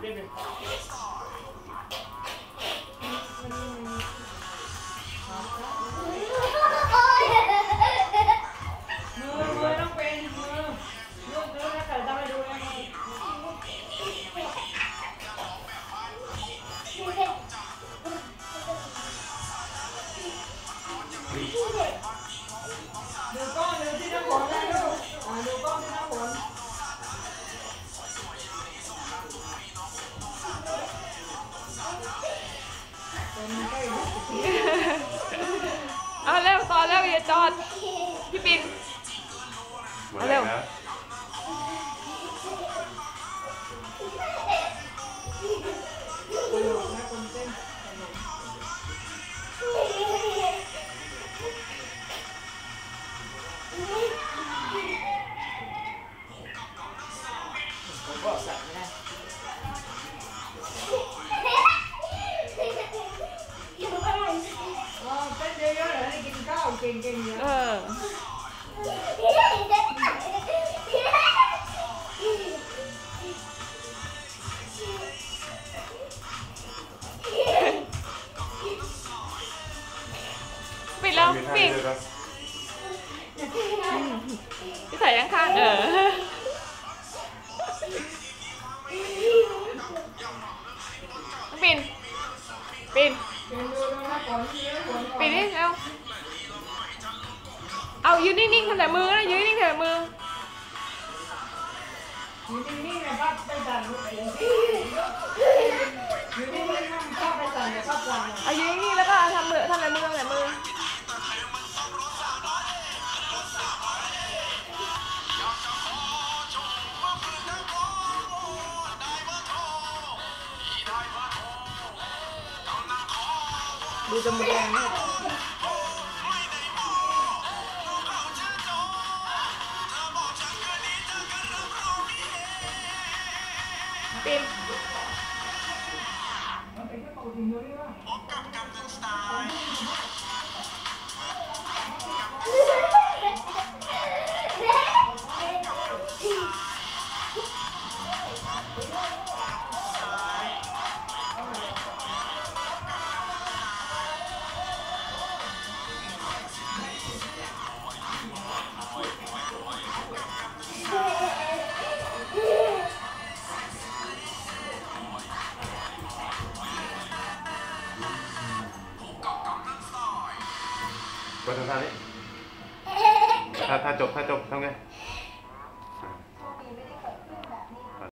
ต้องเป็นมือลูกถ้าเกิดต้องไปดูแลดูกล้องดูที่น้ำฝนได้ลูกดูกล้องที่น้ำฝนเอาเร็วต่อเร็วอย่าจอดพี่ปิ่นเอาเร็วก็ใส่ไม่ได้เป็นเยอะๆเลยกินข้าวเก่งๆเยอะปิดแล้วปิดพี่ใส่ยังข้างปิ่นปิ่นปิ่นนี่เอาเอายืนนิ่งๆทำแต่มือนะยืนนิ่งๆทำแต่มือยืนนิ่งๆนะครับไปสั่นยืนนิ่งๆนะชอบไปสั่นแต่ชอบสั่นเอายืนนิ่งๆแล้วก็ทำมือทำแต่มือทำแต่มือดูจมูกแดงนะปิ่นกดทางนี้ถ้าจบทำไง